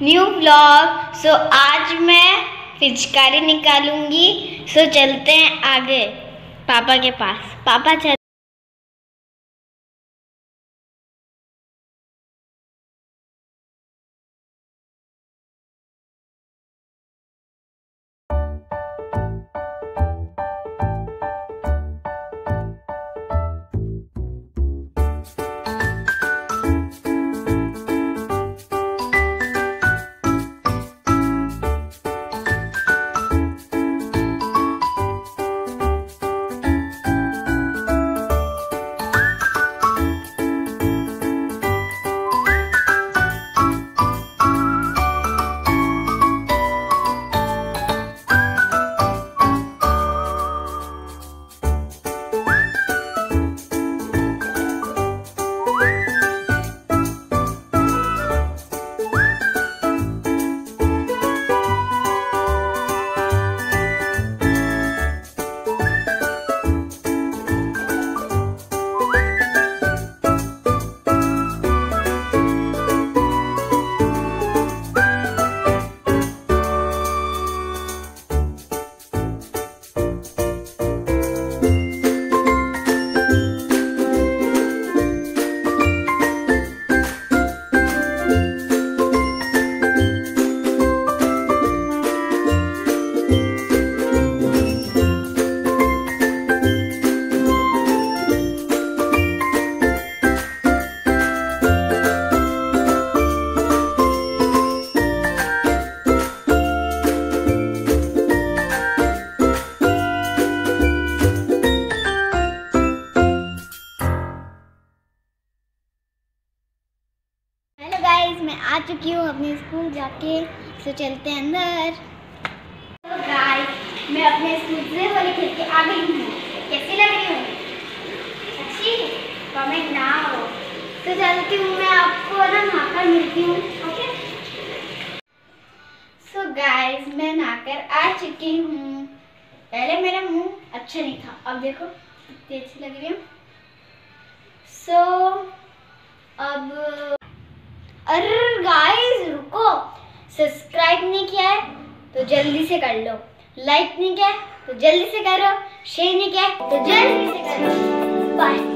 New vlog. सो आज मैं पिचकारी निकालूंगी। सो चलते हैं आगे पापा के पास। पापा चल। मैं आ चुकी हूँ अपने स्कूल जाके। सो चलते हैं अंदर। तो गाइस मैं अपने स्कूल से होली खेल के आ गई हूँ। कैसी लग रही हूँ? अच्छी? कमेंट ना हो तो चलती हूँ मैं आपको ना नहाकर मिलती हूँ। ओके। सो गाइस मैं नहाकर आ चुकी हूँ। पहले मेरा मुंह अच्छा नहीं था, अब देखो कितनी अच्छी लग रही हूँ। सो अब अरे गाइस रुको, सब्सक्राइब नहीं किया है तो जल्दी से कर लो, लाइक नहीं किया है तो जल्दी से करो, शेयर नहीं किया है तो जल्दी से करो। बाय।